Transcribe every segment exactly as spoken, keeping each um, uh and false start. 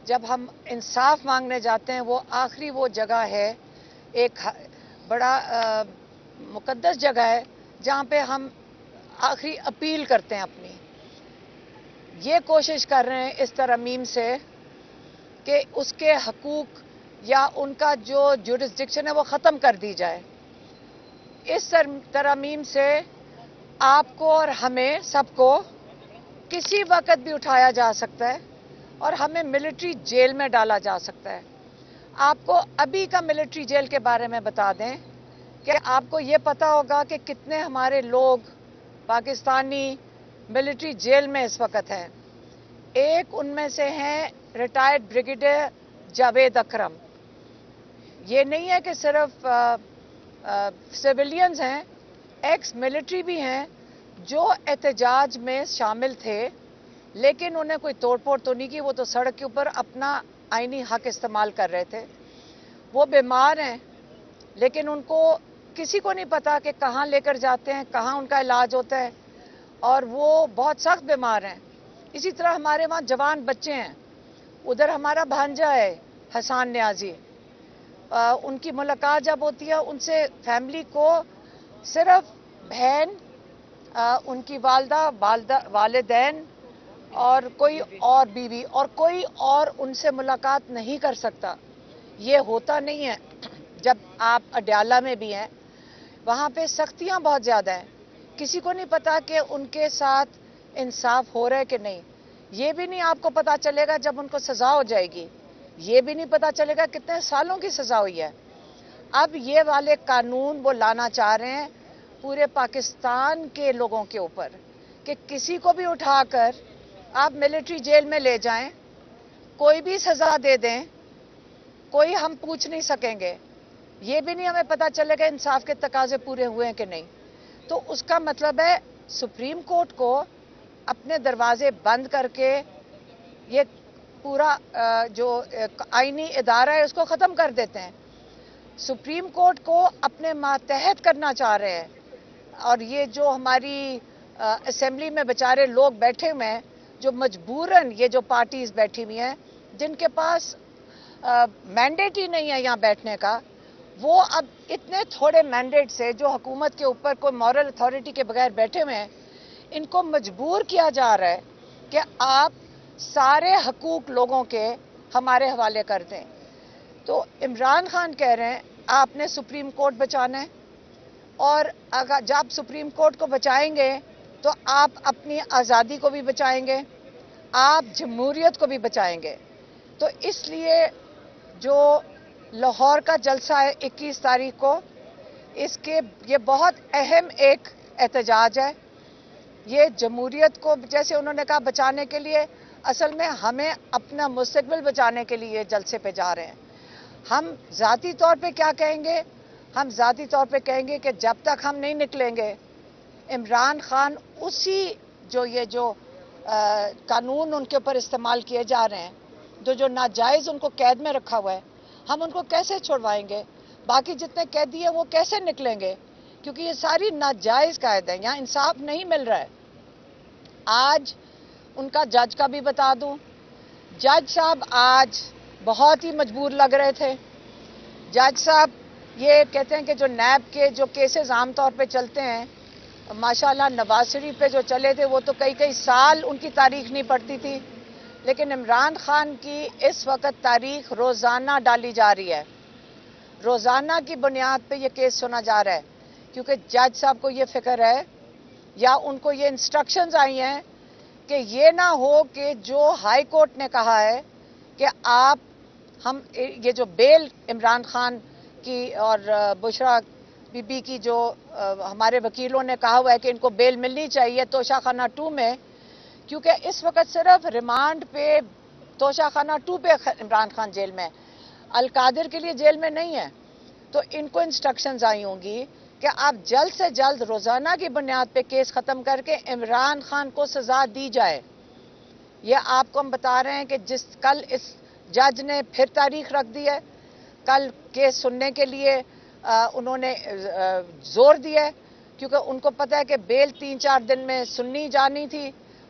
جب ہم انصاف مانگنے جاتے ہیں وہ آخری وہ جگہ ہے، ایک بڑا مقدس جگہ ہے جہاں پہ ہم آخری اپیل کرتے ہیں اپنی. یہ کوشش کر رہے ہیں اس ترمیم سے کہ اس کے حقوق یا ان کا جو جورسڈکشن ہے وہ ختم کر دی جائے. اس ترمیم سے آپ کو اور ہمیں سب کو کسی وقت بھی اٹھایا جا سکتا ہے اور ہمیں ملٹری جیل میں ڈالا جا سکتا ہے. آپ کو ابھی کا ملٹری جیل کے بارے میں بتا دیں کہ آپ کو یہ پتا ہوگا کہ کتنے ہمارے لوگ پاکستانی ملٹری جیل میں اس وقت ہیں. ایک ان میں سے ہیں ریٹائرڈ بریگیڈیئر جاوید اکرم. یہ نہیں ہے کہ صرف سویلینز ہیں، ایکس ملٹری بھی ہیں جو احتجاج میں شامل تھے، لیکن انہیں کوئی توڑ پھوڑ تو نہیں کی. وہ تو سڑک کے اوپر اپنا آئینی حق استعمال کر رہے تھے. وہ بیمار ہیں لیکن ان کو کسی کو نہیں پتا کہ کہاں لے کر جاتے ہیں، کہاں ان کا علاج ہوتا ہے، اور وہ بہت سخت بیمار ہیں. اسی طرح ہمارے وہاں جوان بچے ہیں. ادھر ہمارا بھانجا ہے حسان نیازی. ان کی ملاقات جب ہوتی ہے ان سے فیملی کو صرف بہن، ان کی والدہ، والدین اور کوئی اور بیوی اور کوئی اور ان سے ملاقات نہیں کر سکتا. یہ ہوتا نہیں ہے. جب آپ اڈیالہ میں بھی ہیں وہاں پہ سختیاں بہت زیادہ ہیں. کسی کو نہیں پتا کہ ان کے ساتھ انصاف ہو رہا ہے کہ نہیں. یہ بھی نہیں آپ کو پتا چلے گا جب ان کو سزا ہو جائے گی. یہ بھی نہیں پتا چلے گا کتنے سالوں کی سزا ہوئی ہے. اب یہ والے قانون وہ لانا چاہ رہے ہیں پورے پاکستان کے لوگوں کے اوپر کہ کسی کو بھی اٹھا کر آپ ملٹری جیل میں لے جائیں، کوئی بھی سزا دے دیں، کوئی ہم پوچھ نہیں سکیں گے. یہ بھی نہیں ہمیں پتا چلے گا انصاف کے تقاضے پورے ہوئے ہیں کہ نہیں. تو اس کا مطلب ہے سپریم کورٹ کو اپنے دروازے بند کر کے یہ پورا جو آئینی ادارہ ہے اس کو ختم کر دیتے ہیں. سپریم کورٹ کو اپنے ماتحت کرنا چاہ رہے ہیں. اور یہ جو ہماری اسمبلی میں بیچارے لوگ بیٹھے ہوئے ہیں جو مجبوراً، یہ جو پارٹیز بیٹھی ہوئی ہیں جن کے پاس مینڈیٹ ہی نہیں ہے یہاں بیٹھنے کا، وہ اب اتنے تھوڑے مینڈیٹ سے جو حکومت کے اوپر کوئی مورل اتھارٹی کے بغیر بیٹھے ہوئے ہیں، ان کو مجبور کیا جا رہا ہے کہ آپ سارے حقوق لوگوں کے ہمارے حوالے کر دیں. تو عمران خان کہہ رہے ہیں آپ نے سپریم کورٹ بچانا ہے، اور اگر جب سپریم کورٹ کو بچائیں گے تو آپ اپنی آزادی کو بھی بچائیں گے، آپ جمہوریت کو بھی بچائیں گے. تو اس لیے جو لاہور کا جلسہ ہے اکیس تاریخ کو، اس کے یہ بہت اہم ایک احتجاج ہے. یہ جمہوریت کو جیسے انہوں نے کہا بچانے کے لیے، اصل میں ہمیں اپنا مستقبل بچانے کے لیے جلسے پہ جا رہے ہیں. ہم ذاتی طور پہ کیا کہیں گے؟ ہم ذاتی طور پہ کہیں گے کہ جب تک ہم نہیں نکلیں گے عمران خان اسی جو یہ جو قانون ان کے اوپر استعمال کیے جا رہے ہیں، جو جو ناجائز ان کو قید میں رکھا ہوا ہے، ہم ان کو کیسے چھڑوائیں گے؟ باقی جتنے قیدی ہیں وہ کیسے نکلیں گے؟ کیونکہ یہ ساری ناجائز قید ہیں. یہاں انصاف نہیں مل رہا ہے. آج ان کا جج کا بھی بتا دوں، جج صاحب آج بہت ہی مجبور لگ رہے تھے. جج صاحب یہ کہتے ہیں کہ جو نیب کے جو کیسز عام طور پہ چلتے ہیں، ماشاءاللہ نواز شریف پہ جو چلے تھے وہ تو کئی کئی سال ان کی تاریخ نہیں پڑتی تھی، لیکن عمران خان کی اس وقت تاریخ روزانہ ڈالی جا رہی ہے. روزانہ کی بنیاد پہ یہ کیس سنا جا رہا ہے، کیونکہ جج صاحب کو یہ فکر ہے یا ان کو یہ انسٹرکشنز آئی ہیں کہ یہ نہ ہو کہ جو ہائی کورٹ نے کہا ہے کہ آپ ہم یہ جو بیل عمران خان کی اور بشرا بی بی کی جو ہمارے وکیلوں نے کہا ہوا ہے کہ ان کو بیل ملنی چاہیے توشہ خانہ ٹو میں، کیونکہ اس وقت صرف ریمانڈ پہ توشہ خانہ ٹو پہ عمران خان جیل میں، القادر کے لیے جیل میں نہیں ہے. تو ان کو انسٹرکشنز آئی ہوں گی کہ آپ جلد سے جلد روزانہ کی بنیاد پہ کیس ختم کر کے عمران خان کو سزا دی جائے. یہ آپ کو ہم بتا رہے ہیں کہ جس کل اس جج نے پھر تاریخ رکھ دی ہے، کل کیس سننے کے لیے انہوں نے زور دیا ہے، کیونکہ ان کو پتہ ہے کہ بیل تین چار دن میں سننی جانی تھی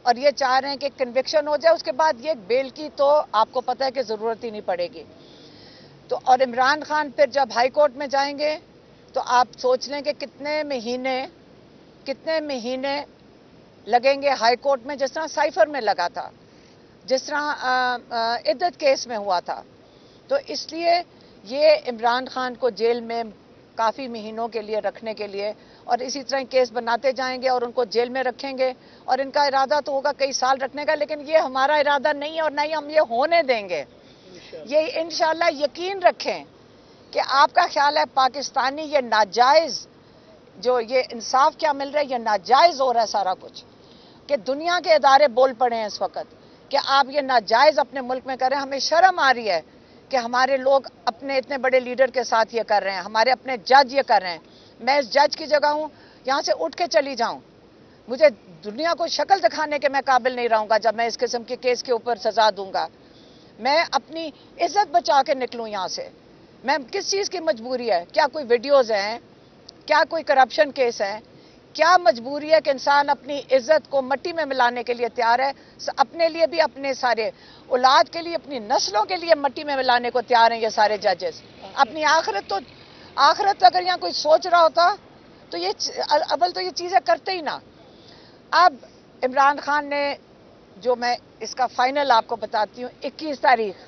اور یہ چاہ رہے ہیں کہ کنوکشن ہو جائے، اس کے بعد یہ بیل کی تو آپ کو پتہ ہے کہ ضرورت ہی نہیں پڑے گی. تو اور عمران خان پھر جب ہائی کورٹ میں جائیں گے تو آپ سوچ لیں کہ کتنے مہینے کتنے مہینے لگیں گے ہائی کورٹ میں، جس طرح سائفر میں لگا تھا، جس طرح عدت کیس میں ہوا تھا. تو اس لیے یہ عمران خان کو جیل میں کافی مہینوں کے لیے رکھنے کے لیے، اور اسی طرح کیس بناتے جائیں گے اور ان کو جیل میں رکھیں گے، اور ان کا ارادہ تو ہوگا کئی سال رکھنے کا، لیکن یہ ہمارا ارادہ نہیں ہے اور نہ ہی ہم یہ ہونے دیں گے. یہ انشاءاللہ یقین رکھیں کہ آپ کا خیال ہے پاکستانی یہ ناجائز جو یہ انصاف کیا مل رہا ہے، یہ ناجائز ہو رہا ہے سارا کچھ، کہ دنیا کے ادارے بول پڑے ہیں اس وقت کہ آپ یہ ناجائز اپنے ملک میں کر رہے ہیں. ہمیں شرم آ رہی ہے کہ ہمارے لوگ اپنے اتنے بڑے لیڈر کے ساتھ یہ کر رہے ہیں، ہمارے اپنے جج یہ کر رہے ہیں. میں اس جج کی جگہ ہوں، یہاں سے اٹھ کے چلی جاؤں، مجھے دنیا کو شکل دکھانے کے میں قابل نہیں رہوں گا جب میں اس قسم کے کیس کے اوپر سزا دوں گا. میں اپنی عزت بچا کے نکلوں یہاں سے. میں کس چیز کی مجبوری ہے؟ کیا کوئی ویڈیوز ہیں؟ کیا کوئی کرپشن کیس ہے؟ کیا مجبوری ہے کہ انسان اپنی عزت کو مٹی میں ملانے کے لیے تیار ہے؟ اپنے لیے بھی، اپنے سارے اولاد کے لیے، اپنی نسلوں کے لیے مٹی میں ملانے کو تیار ہیں یہ سارے ججز. اپنی آخرت تو آخرت اگر یہاں کوئی سوچ رہا ہوتا تو یہ اول تو یہ چیزیں کرتے ہی نہ. اب عمران خان نے جو، میں اس کا فائنل آپ کو بتاتی ہوں، اکیس تاریخ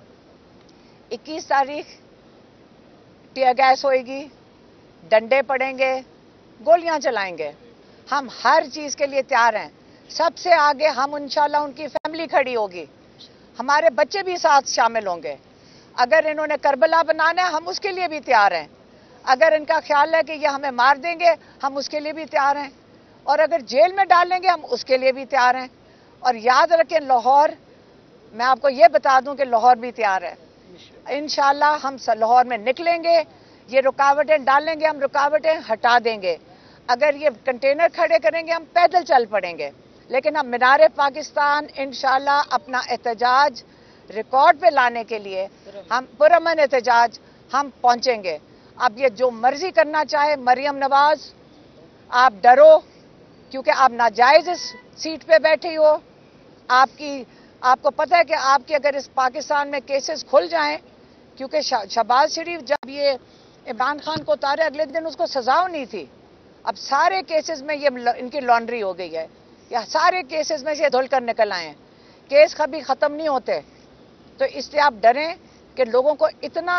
اکیس تاریخ ٹیئر گیس ہوئے گی، ڈنڈے پڑیں گے، گولیاں چلائیں گے. ہم ہر چیز کے لیے تیار ہیں. سب سے آگے ہم انشاءاللہ ان کی فیملی کھڑی ہوگی، ہمارے بچے بھی ساتھ شامل ہوں گے. اگر انہوں نے کربلا بنانا ہے ہم اس کے لیے بھی تیار ہیں. اگر ان کا خیال ہے کہ یہ ہمیں مار دیں گے ہم اس کے لیے بھی تیار ہیں. اور اگر جیل میں ڈالیں گے ہم اس کے لیے بھی تیار ہیں. اور یاد رکھیں لاہور، میں آپ کو یہ بتا دوں کہ لاہور بھی تیار ہے. انشاءاللہ ہم لاہور میں نکلیں گے، یہ رکاوٹیں ڈالیں گے، ہم رکاوٹیں ہٹا دیں گے. اگر یہ کنٹینر کھڑے کریں گے ہم پیدل چل پڑیں گے، لیکن ہم مینار پاکستان انشاءاللہ اپنا احتجاج ریکارڈ پہ لانے کے لیے، ہم پرامن احتجاج ہم پہنچیں گے. اب یہ جو مرضی کرنا چاہے، مریم نواز آپ ڈرو کیونکہ آپ ناجائز اس سیٹ پہ بیٹھی ہو. آپ کی آپ کو پتہ ہے کہ آپ کی اگر اس پاکستان میں کیسز کھل جائیں، کیونکہ شہباز شریف جب یہ عمران خان کو اتارے اگلے دن اس کو سزا نہیں تھی. اب سارے کیسز میں یہ ان کی لانڈری ہو گئی ہے، یا سارے کیسز میں سے دھل کر نکل آئے ہیں. کیس کبھی ختم نہیں ہوتے. تو اس لیے آپ ڈریں کہ لوگوں کو اتنا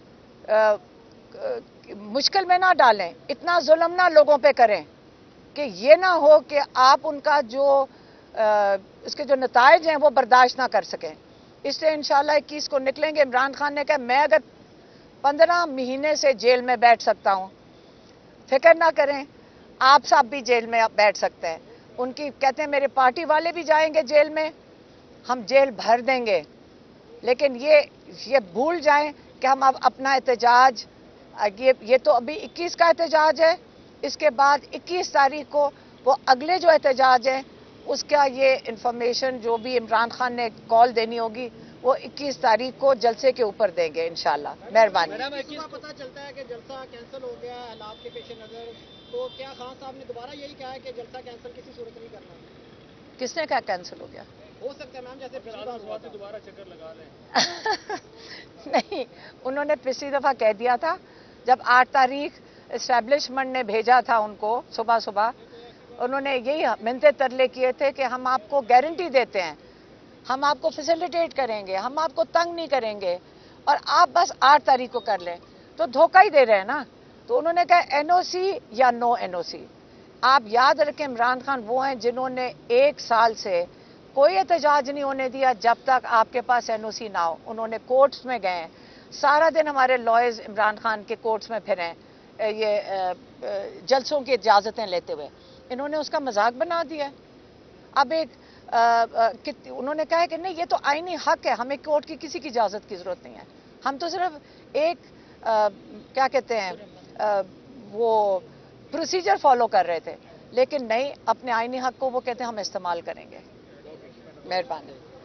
مشکل میں نہ ڈالیں، اتنا ظلم نہ لوگوں پہ کریں کہ یہ نہ ہو کہ آپ ان کا جو اس کے جو نتائج ہیں وہ برداشت نہ کر سکیں. اس لیے انشاءاللہ اکیس کو نکلیں گے. عمران خان نے کہا میں اگر پندرہ مہینے سے جیل میں بیٹھ سکتا ہوں، فکر نہ کریں آپ سب بھی جیل میں بیٹھ سکتے ہیں. ان کی کہتے ہیں میرے پارٹی والے بھی جائیں گے جیل میں، ہم جیل بھر دیں گے. لیکن یہ یہ بھول جائیں کہ ہم اب اپنا احتجاج، یہ یہ تو ابھی اکیس کا احتجاج ہے، اس کے بعد اکیس تاریخ کو وہ اگلے جو احتجاج ہے اس کا یہ انفارمیشن جو بھی عمران خان نے کال دینی ہوگی وہ اکیس تاریخ کو جلسے کے اوپر دیں گے انشاءاللہ. مہربانی. پتہ چلتا ہے کہ جلسہ کینسل ہو گیا ہے حالات کے پیش نظر، تو کیا خان صاحب نے دوبارہ یہی کہا ہے کہ جلسہ کینسل کسی صورت نہیں کرنا؟ کس نے کہا کینسل ہو گیا؟ ہو سکتا ہے میم جیسے پچھلی بار ہوا تھا دوبارہ چکر لگا لیں. نہیں، انہوں نے پچھلی دفعہ کہہ دیا تھا جب آٹھ تاریخ اسٹیبلشمنٹ نے بھیجا تھا ان کو صبح صبح، انہوں نے یہی منتے ترلے کیے تھے کہ ہم آپ کو گارنٹی دیتے ہیں، ہم آپ کو فیسیلیٹیٹ کریں گے، ہم آپ کو تنگ نہیں کریں گے، اور آپ بس آٹھ تاریخ کو کر لیں. تو دھوکہ ہی دے رہے ہیں نا. تو انہوں نے کہا این او سی یا نو این او سی. آپ یاد رکھیں عمران خان وہ ہیں جنہوں نے ایک سال سے کوئی احتجاج نہیں ہونے دیا جب تک آپ کے پاس این او سی نہ ہو. انہوں نے کورٹس میں گئے ہیں، سارا دن ہمارے لائرز عمران خان کے کورٹس میں پھریں یہ جلسوں کی اجازتیں لیتے ہوئے. انہوں نے اس کا مذاق بنا دیا. اب ایک انہوں نے کہا کہ نہیں یہ تو آئینی حق ہے، ہمیں کورٹ کی کسی کی اجازت کی ضرورت نہیں ہے، ہم تو صرف ایک کیا کہتے ہیں وہ پروسیجر فالو کر رہے تھے. لیکن نہیں، اپنے آئینی حق کو وہ کہتے ہیں ہم استعمال کریں گے. مہربانی.